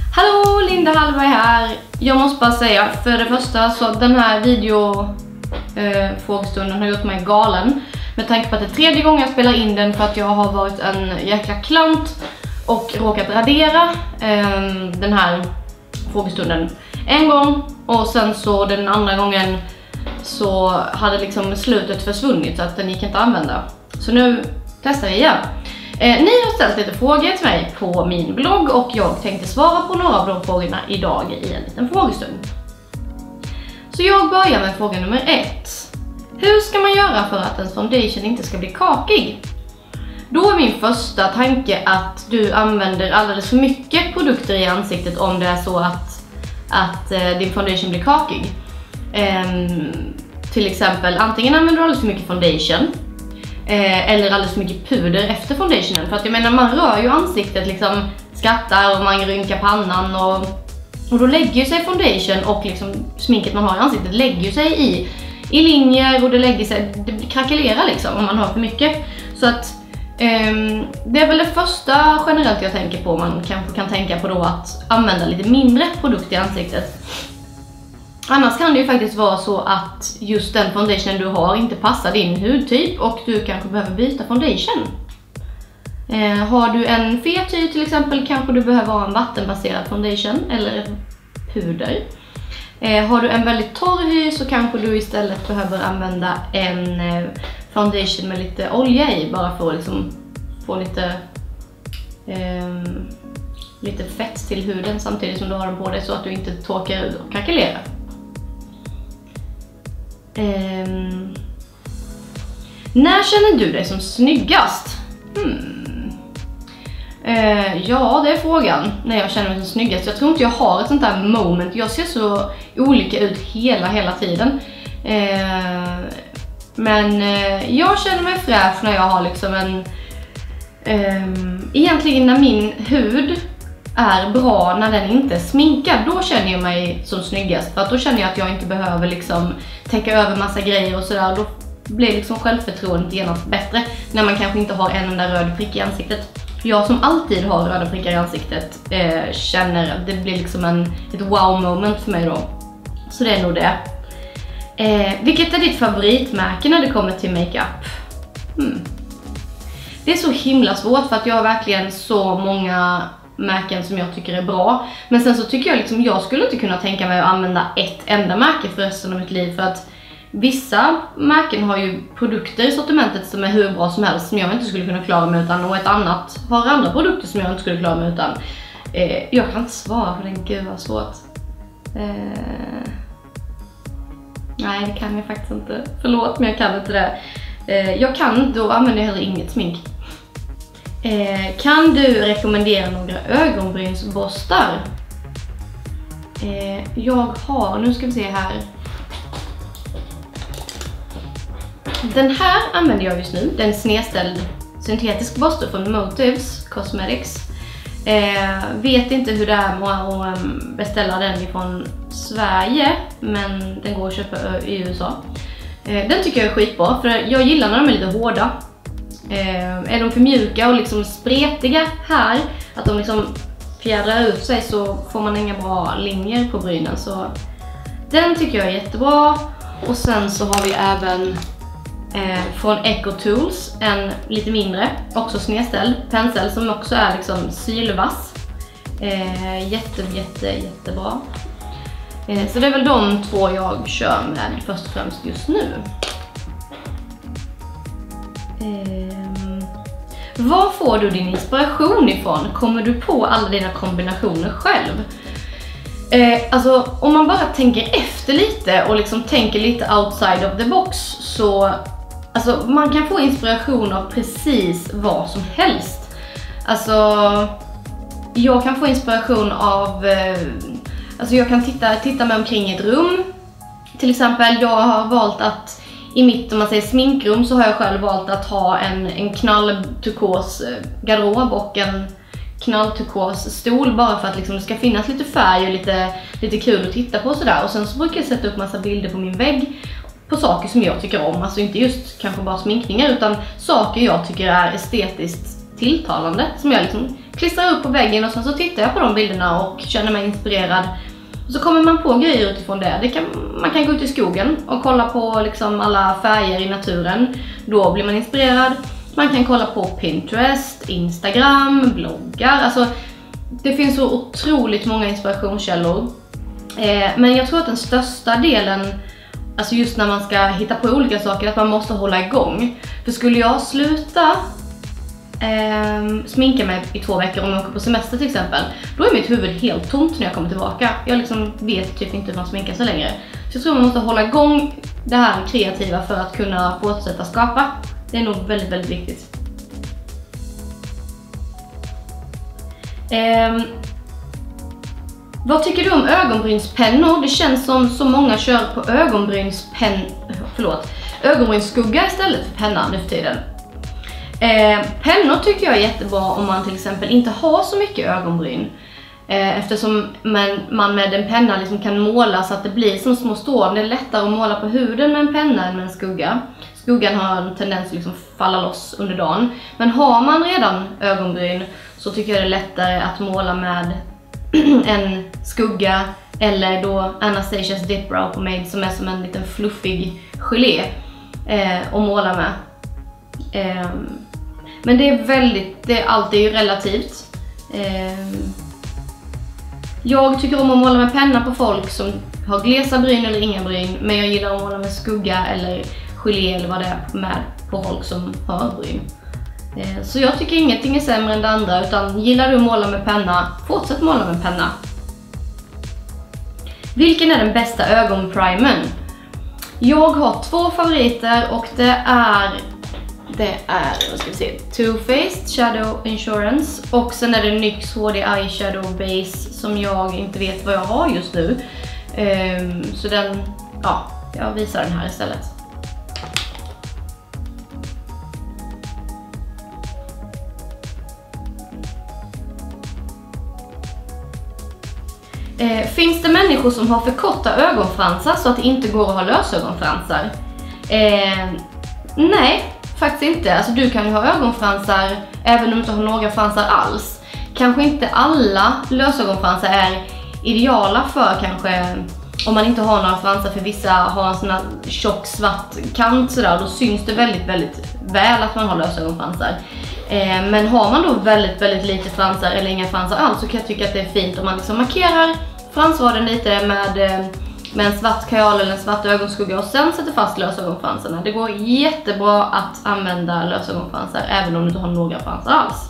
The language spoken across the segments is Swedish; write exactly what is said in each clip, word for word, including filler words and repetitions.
Hallå, Linda Hallberg här. Jag måste bara säga, för det första så den här video eh, frågestunden har gjort mig galen. Med tanke på att det är tredje gången jag spelar in den för att jag har varit en jäkla klant och råkat radera eh, den här frågestunden en gång. Och sen så den andra gången så hade liksom slutet försvunnit så att den gick inte att använda. Så nu testar vi igen. Eh, ni har ställt lite frågor till mig på min blogg och jag tänkte svara på några av de frågorna idag i en liten frågestund. Så jag börjar med fråga nummer ett. Hur ska man göra för att ens foundation inte ska bli kakig? Då är min första tanke att du använder alldeles för mycket produkter i ansiktet om det är så att, att eh, din foundation blir kakig. Eh, till exempel, antingen använder du alldeles för mycket foundation eh, eller alldeles för mycket puder efter foundationen. För att jag menar, man rör ju ansiktet, liksom skrattar och man rynkar pannan och, och då lägger ju sig foundation och liksom sminket man har i ansiktet lägger ju sig i, i linjer och det lägger sig, det krackelerar liksom om man har för mycket. Så att Um, det är väl det första generellt jag tänker på. Man kanske kan tänka på då att använda lite mindre produkt i ansiktet. Annars kan det ju faktiskt vara så att just den foundationen du har inte passar din hudtyp och du kanske behöver byta foundation. uh, Har du en fet hy till exempel kanske du behöver ha en vattenbaserad foundation eller puder. uh, Har du en väldigt torr hy så kanske du istället behöver använda en uh, foundation med lite olja i, bara för att liksom få lite eh, lite fett till huden samtidigt som du har den på dig så att du inte torkar ut och krackelerar. Eh, när känner du dig som snyggast? Hmm. Eh, ja, det är frågan. När jag känner mig som snyggast. Jag tror inte jag har ett sånt där moment. Jag ser så olika ut hela, hela tiden. Eh, Men eh, jag känner mig fräsch när jag har liksom en... Eh, egentligen när min hud är bra, när den inte är sminkad, då känner jag mig som snyggast. För att då känner jag att jag inte behöver liksom täcka över massa grejer och sådär. Då blir liksom självförtroendet genast bättre när man kanske inte har en enda röd prick i ansiktet. Jag som alltid har röda prickar i ansiktet eh, känner att det blir liksom en, ett wow moment för mig då. Så det är nog det. Eh, vilket är ditt favoritmärke när det kommer till makeup? Hmm. Det är så himla svårt för att jag har verkligen så många märken som jag tycker är bra. Men sen så tycker jag liksom, jag skulle inte kunna tänka mig att använda ett enda märke för resten av mitt liv. För att vissa märken har ju produkter i sortimentet som är hur bra som helst som jag inte skulle kunna klara mig utan. Och ett annat har andra produkter som jag inte skulle klara mig utan. Eh, jag kan inte svara på den, gud vad svårt. Eh... Nej, det kan jag faktiskt inte. Förlåt, men jag kan inte det. Eh, jag kan, då använder jag heller inget smink. Eh, kan du rekommendera några ögonbrynsborstar? Eh, jag har, nu ska vi se här. Den här använder jag just nu. Den snedställd syntetisk borste från Motives Cosmetics. Eh, vet inte hur det är med att beställa den ifrån Sverige, men den går att köpa i U S A. Eh, den tycker jag är skitbra, för jag gillar när de är lite hårda. Eh, är de för mjuka och liksom spretiga här, att de liksom fjädrar ut sig, så får man inga bra linjer på brynen. Så den tycker jag är jättebra. Och sen så har vi även Eh, från EcoTools en lite mindre, också snedställd pensel som också är liksom sylvass. Eh, jätte, jätte, jättebra. Eh, så det är väl de två jag kör med först och främst just nu. Eh, var får du din inspiration ifrån? Kommer du på alla dina kombinationer själv? Eh, alltså om man bara tänker efter lite och liksom tänker lite outside of the box, så alltså man kan få inspiration av precis vad som helst. Alltså jag kan få inspiration av eh, alltså jag kan titta, titta mig omkring i ett rum. Till exempel, jag har valt att i mitt, om man säger sminkrum, så har jag själv valt att ha en, en knallturkos garderob och en knallturkos stol, bara för att liksom det ska finnas lite färg och lite, lite kul att titta på sådär. Och sen så brukar jag sätta upp massa bilder på min vägg på saker som jag tycker om. Alltså inte just kanske bara sminkningar, utan saker jag tycker är estetiskt tilltalande som jag liksom klistrar upp på väggen och sen så tittar jag på de bilderna och känner mig inspirerad. Och så kommer man på grejer utifrån det. det kan, man kan gå ut i skogen och kolla på liksom alla färger i naturen. Då blir man inspirerad. Man kan kolla på Pinterest, Instagram, bloggar. Alltså, det finns så otroligt många inspirationskällor. Eh, men jag tror att den största delen, alltså just när man ska hitta på olika saker, att man måste hålla igång. För skulle jag sluta eh, sminka mig i två veckor om jag åker på semester till exempel, då är mitt huvud helt tomt när jag kommer tillbaka. Jag liksom vet typ inte hur man sminkar sig längre. Så jag tror man måste hålla igång det här kreativa för att kunna fortsätta skapa. Det är nog väldigt, väldigt viktigt. Eh, vad tycker du om ögonbrynspennor? Det känns som så många kör på ögonbrynspenn, förlåt, ögonbrynsskugga istället för penna nu för tiden. Eh, pennor tycker jag är jättebra om man till exempel inte har så mycket ögonbryn. Eh, eftersom man, man med en penna liksom kan måla så att det blir som små strån. Det är lättare att måla på huden med en penna än med en skugga. Skuggan har en tendens att liksom falla loss under dagen. Men har man redan ögonbryn så tycker jag det är lättare att måla med en skugga eller då Anastasia's Dip Brow Pomade som är som en liten fluffig gelé eh, att måla med. Eh, men det är väldigt, det är alltid relativt. Eh, jag tycker om att måla med penna på folk som har glesa bryn eller inga bryn, men jag gillar att måla med skugga eller gelé eller vad det är med på folk som har bryn. Så jag tycker ingenting är sämre än det andra, utan gillar du att måla med penna, fortsätt måla med penna. Vilken är den bästa ögonprimern? Jag har två favoriter och det är det är, vad ska vi se, Too Faced Shadow Insurance och sen är det N Y X H D Eyeshadow Base som jag inte vet vad jag har just nu. Um, så den, ja, jag visar den här istället. Eh, finns det människor som har för korta ögonfransar så att det inte går att ha lösögonfransar? Eh, nej, faktiskt inte. Alltså du kan ju ha ögonfransar även om du inte har några fransar alls. Kanske inte alla lösögonfransar är ideala för kanske om man inte har några fransar, för vissa har en sån här tjock svart kant sådär, då syns det väldigt, väldigt väl att man har lösögonfransar. Eh, men har man då väldigt, väldigt lite fransar eller inga fransar alls så kan jag tycka att det är fint om man liksom markerar fransraden lite med, med en svart kajal eller en svart ögonskugga och sen sätter fast lösögonfransarna. Det går jättebra att använda lösögonfransar även om du inte har några fransar alls.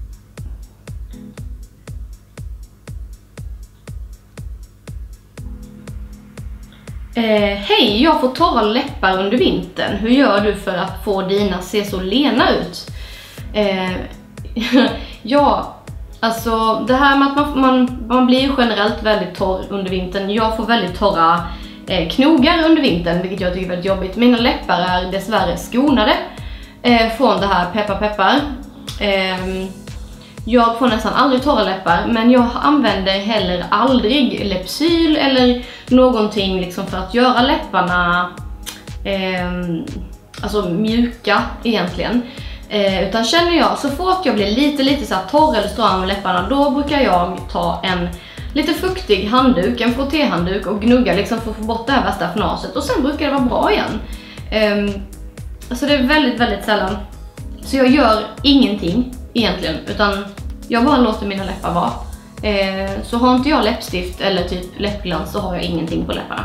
Eh, Hej, jag får torra läppar under vintern. Hur gör du för att få dina se så lena ut? Eh, ja, alltså det här med att man, man, man blir generellt väldigt torr under vintern. Jag får väldigt torra eh, knogar under vintern, vilket jag tycker är väldigt jobbigt. Mina läppar är dessvärre skonade eh, från det här peppar peppar. Eh, jag får nästan aldrig torra läppar, men jag använder heller aldrig Lypsyl eller någonting liksom för att göra läpparna eh, alltså mjuka egentligen. Eh, utan känner jag, så fort jag blir lite lite så här torr eller stram med läpparna, då brukar jag ta en lite fuktig handduk, en frottéhandduk och gnugga liksom för att få bort det här värsta fnaset, och sen brukar det vara bra igen. Eh, alltså det är väldigt, väldigt sällan. Så jag gör ingenting egentligen, utan jag bara låter mina läppar vara. Eh, så har inte jag läppstift eller typ läppglans så har jag ingenting på läpparna.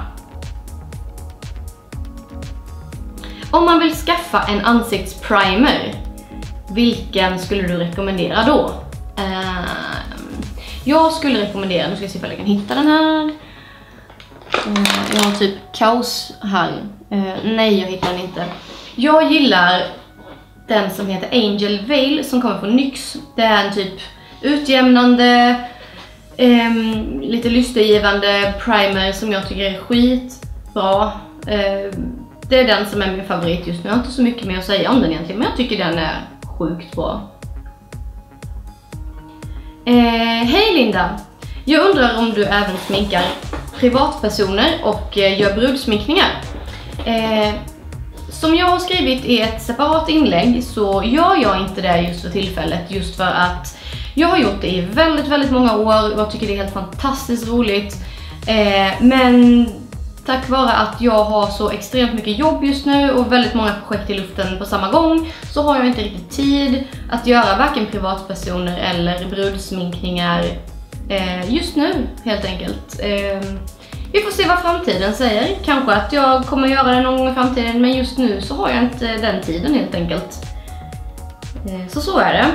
Om man vill skaffa en ansiktsprimer, vilken skulle du rekommendera då? Eh, jag skulle rekommendera, nu ska jag se om jag kan hitta den här. Eh, jag har typ kaos här. Eh, nej, jag hittar den inte. Jag gillar den som heter Angel Veil som kommer från N Y X. Det är en typ utjämnande, eh, lite lystergivande primer som jag tycker är skitbra. Eh, det är den som är min favorit just nu. Jag har inte så mycket mer att säga om den egentligen, men jag tycker den är sjukt bra. Eh, Hej Linda! Jag undrar om du även sminkar privatpersoner och eh, gör brudsminkningar. Eh, som jag har skrivit i ett separat inlägg så gör jag inte det just för tillfället, just för att jag har gjort det i väldigt, väldigt många år och jag tycker det är helt fantastiskt roligt. Eh, men tack vare att jag har så extremt mycket jobb just nu och väldigt många projekt i luften på samma gång så har jag inte riktigt tid att göra varken privatpersoner eller brudsminkningar eh, just nu helt enkelt. Eh, vi får se vad framtiden säger. Kanske att jag kommer göra det någon gång i framtiden, men just nu så har jag inte den tiden helt enkelt. Eh, så så är det.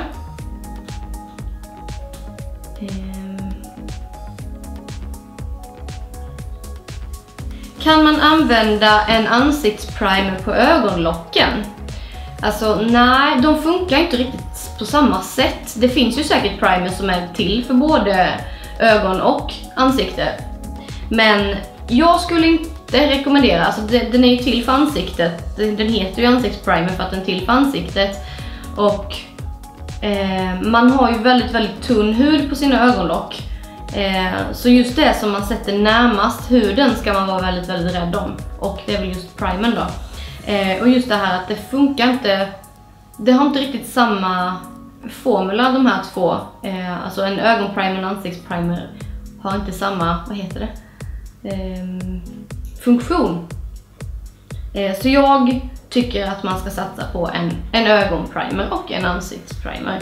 Kan man använda en ansiktsprimer på ögonlocken? Alltså nej, de funkar inte riktigt på samma sätt. Det finns ju säkert primer som är till för både ögon och ansikte. Men jag skulle inte rekommendera, alltså den är ju till för ansiktet. Den heter ju ansiktsprimer för att den är till för ansiktet. Och eh, man har ju väldigt, väldigt tunn hud på sina ögonlock. Eh, så just det som man sätter närmast huden ska man vara väldigt, väldigt rädd om. Och det är väl just primern då. Eh, och just det här att det funkar inte, det har inte riktigt samma formula de här två. Eh, alltså en ögonprimer och en ansiktsprimer har inte samma, vad heter det? Eh, funktion. Eh, så jag tycker att man ska satsa på en, en ögonprimer och en ansiktsprimer.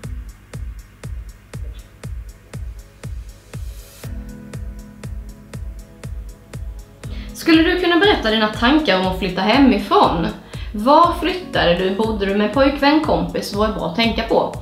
Skulle du kunna berätta dina tankar om att flytta hemifrån? Var flyttade du? Bodde du med pojkvän, kompis? Vad är bra att tänka på?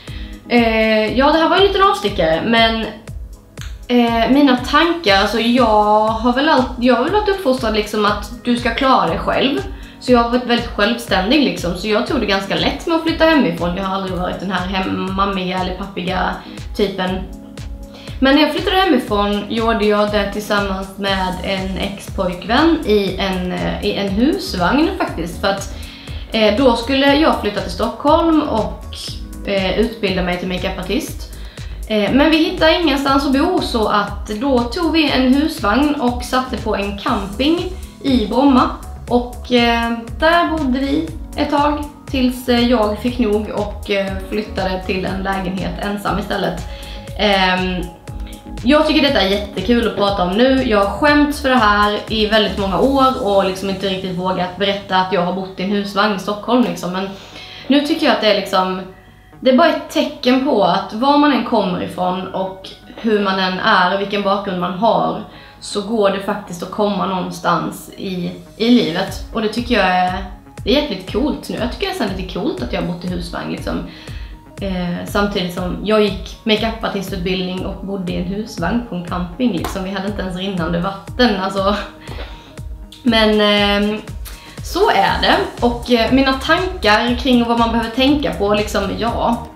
Eh, ja, det här var en liten avstickare, men eh, mina tankar, alltså jag har väl allt, jag har väl varit uppfostrad liksom att du ska klara dig själv. Så jag har varit väldigt självständig liksom, så jag tog det ganska lätt med att flytta hemifrån. Jag har aldrig varit den här hem, mammiga eller pappiga typen. Men när jag flyttade hemifrån gjorde jag det tillsammans med en ex-pojkvän i en, i en husvagn faktiskt. För att eh, då skulle jag flytta till Stockholm och eh, utbilda mig till makeupartist. Eh, men vi hittade ingenstans att bo, så att då tog vi en husvagn och satte på en camping i Bromma. Och eh, där bodde vi ett tag tills eh, jag fick nog och eh, flyttade till en lägenhet ensam istället. Eh, Jag tycker detta är jättekul att prata om nu. Jag har skämts för det här i väldigt många år och liksom inte riktigt vågat berätta att jag har bott i en husvagn i Stockholm liksom. Men nu tycker jag att det är liksom, det är bara ett tecken på att var man än kommer ifrån och hur man än är och vilken bakgrund man har, så går det faktiskt att komma någonstans i, i livet. Och det tycker jag är, det är jäkligt coolt nu. Jag tycker det är lite coolt att jag har bott i husvagn liksom. Eh, samtidigt som jag gick makeupartistutbildning och bodde i en husvagn på en camping liksom. Vi hade inte ens rinnande vatten alltså. Men eh, så är det. Och eh, mina tankar kring vad man behöver tänka på liksom, ja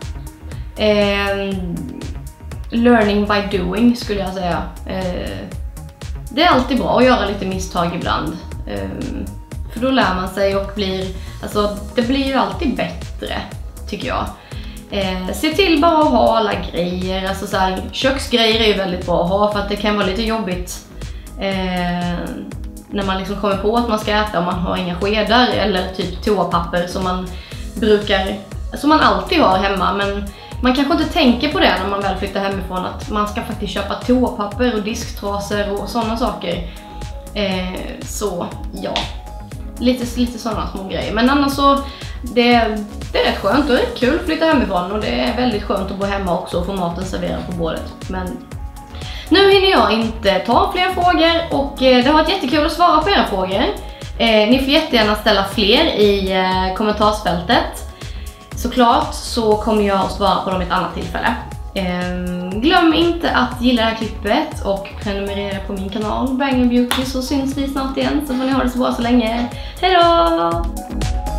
eh, learning by doing skulle jag säga. eh, Det är alltid bra att göra lite misstag ibland, eh, för då lär man sig och blir, alltså det blir ju alltid bättre tycker jag. Eh, se till bara att ha alla grejer, alltså så här, köksgrejer är ju väldigt bra att ha för att det kan vara lite jobbigt eh, när man liksom kommer på att man ska äta och man har inga skedar eller typ toapapper som man brukar, som man alltid har hemma, men man kanske inte tänker på det när man väl flyttar hemifrån, att man ska faktiskt köpa toapapper och disktrasor och sådana saker. Eh, så ja, lite, lite sådana små grejer, men annars så Det, det är rätt skönt och det är kul att flytta hemifrån och det är väldigt skönt att bo hemma också och få maten serverad på bordet. Men nu hinner jag inte ta fler frågor och det har varit jättekul att svara på era frågor. Eh, ni får jättegärna ställa fler i eh, kommentarsfältet. Såklart så kommer jag att svara på dem i ett annat tillfälle. Eh, glöm inte att gilla det här klippet och prenumerera på min kanal Bang and Beauty, så syns vi snart igen, så får ni ha det så bra så länge. Hej då!